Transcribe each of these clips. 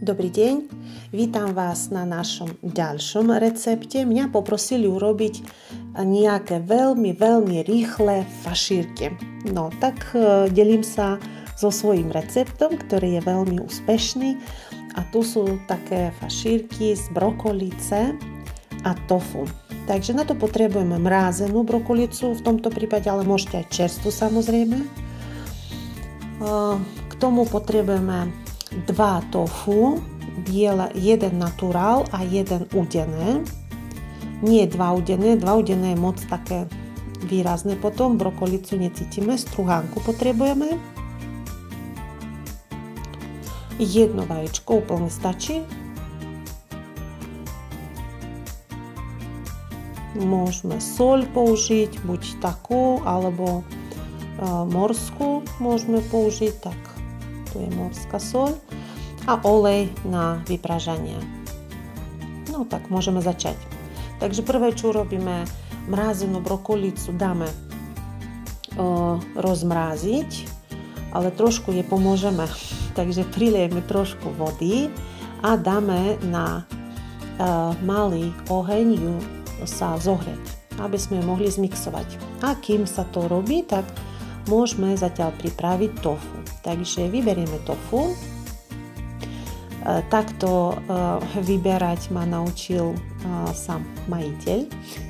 Dobrý deň, vítam vás na našom ďalšom recepte. Mňa poprosili urobiť nejaké veľmi rýchle fašírky. No tak delím sa so svojím receptom, ktorý je veľmi úspešný. A tu sú také fašírky z brokolice a tofu. Takže na to potrebujeme mrázenú brokolicu, v tomto prípade, ale môžete aj čerstvú samozrejme. K tomu potrebujeme 2 tofu, biele, 1 naturál a 1 udené. Nie 2 udené, 2 udené je moc také výrazné potom, brokolicu necítime, struhánku potrebujeme. 1 vajíčko úplne stačí. Môžeme soľ použiť, buď takú, alebo morskú môžeme použiť, tak tu je morská soľ a olej na vypražanie. No tak môžeme začať. Takže prvé, čo robíme, mrázenú brokolicu dáme rozmráziť, ale trošku jej pomôžeme. Takže prilejeme trošku vody a dáme na malý oheň ju sa zohrieť, aby sme ju mohli zmixovať. A kým sa to robí, tak môžeme zatiaľ pripraviť tofu. Takže vyberieme tofu. Takto vyberať ma naučil sám majiteľ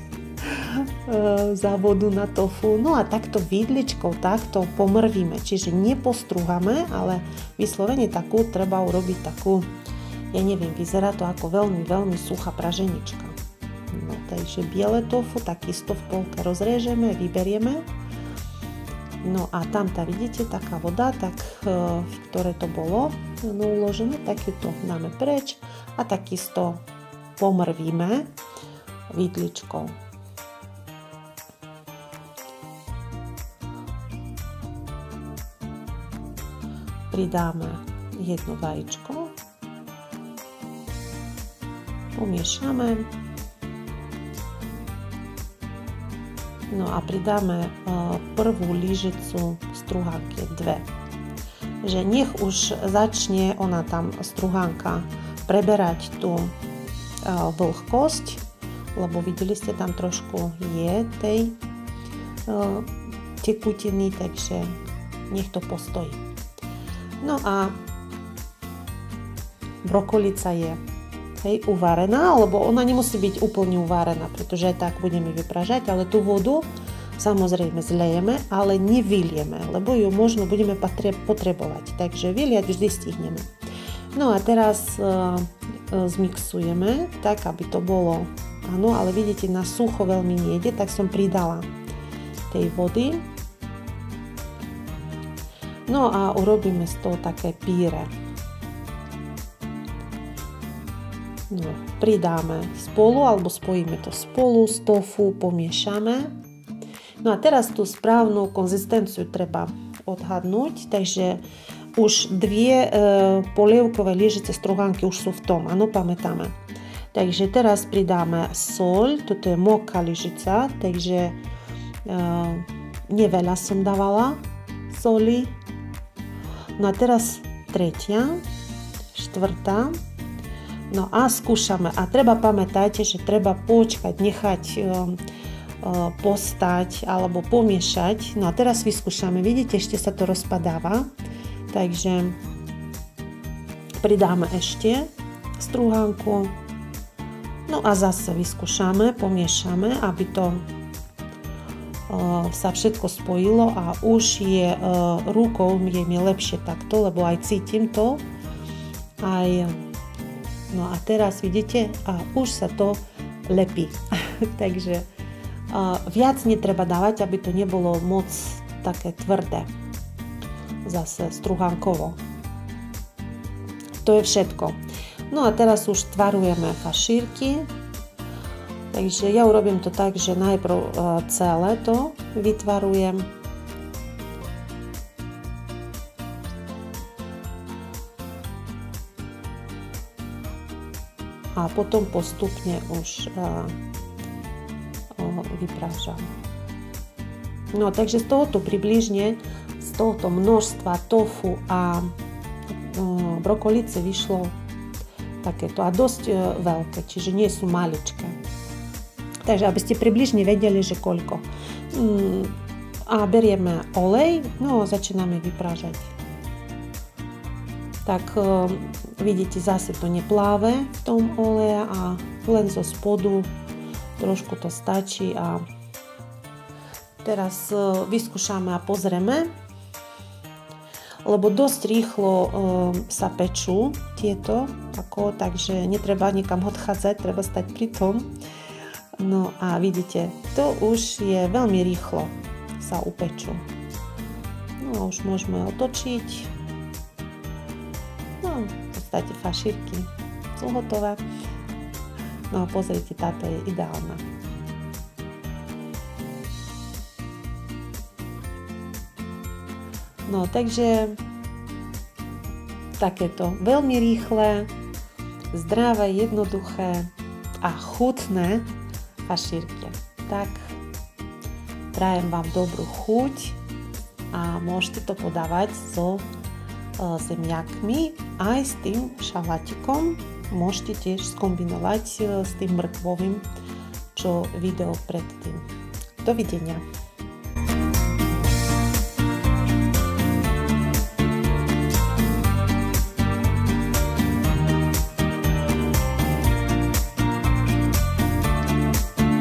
závodu na tofu. No a takto vidličkou takto pomrvíme, čiže nepostrúhame, ale vyslovene takú treba urobiť takú, ja neviem, vyzerá to ako veľmi suchá praženička. No, takže biele tofu takisto v polke rozrežeme, vyberieme. No a tam vidíte, taká voda, tak v ktorej to bolo uložené, tak ju to dáme preč a takisto pomrvíme vidličkou. Pridáme 1 vajíčko, pomiešame. No a pridáme prvú lyžicu struhánky, 2. Že nech už začne ona tam struhánka preberať tú vlhkosť, lebo videli ste, tam trošku je tej tekutiny, takže nech to postojí. No a brokolica je uvarená, lebo ona nemusí byť úplne uvarená, pretože aj tak budeme vypražať, ale tú vodu samozrejme zlejeme, ale nevylieme, lebo ju možno budeme potrebovať, takže vyliať vždy stihneme. No a teraz zmixujeme tak, aby to bolo, áno, ale vidíte, na sucho veľmi nejde, tak som pridala tej vody. No a urobíme z toho také píre. No, pridáme spolu alebo spojíme to spolu z tofu, pomiešame. No a teraz tú správnu konzistenciu treba odhadnúť, takže už 2 polievkové lyžice struhánky už sú v tom, áno, pamätáme. Takže teraz pridáme soľ, toto je mokrá lyžica, takže neveľa som dávala soli. No a teraz 3., 4. No a skúšame. A treba pamätať, že treba počkať, nechať postať alebo pomiešať. No a teraz vyskúšame. Vidíte, ešte sa to rozpadáva. Takže pridáme ešte struhánku. No a zase vyskúšame, pomiešame, aby to sa všetko spojilo a už je rukou je mi lepšie takto, lebo aj cítim to. No a teraz vidíte, už sa to lepí. Takže viac netreba dávať, aby to nebolo moc také tvrdé. Zase struhánkovo. To je všetko. No a teraz už tvarujeme fašírky. Takže ja urobím to tak, že najprv celé to vytvarujem. A potom postupne už vyprážam. No takže z tohoto približne, z tohoto množstva tofu a brokolice vyšlo takéto a dosť veľké, čiže nie sú maličké. Takže aby ste približne vedeli, že koľko. A berieme olej, no a začíname vypražať. Tak vidíte, zase to nepláve v tom oleji a len zo spodu trošku to stačí a teraz vyskúšame a pozrieme, lebo dosť rýchlo sa pečú tieto, takže netreba nikam odchádzať, treba stať pri tom. No a vidíte, to už je veľmi rýchlo sa upečú. No a už môžeme otočiť. No, v podstate fašírky sú hotové. No a pozrite, táto je ideálna. No, takže takéto veľmi rýchle, zdravé, jednoduché a chutné fašírky. Tak prajem vám dobrú chuť a môžete to podávať so zemiakmi aj s tým šalatikom. Môžete tiež skombinovať s tým mrkvovým, čo video predtým. Dovidenia.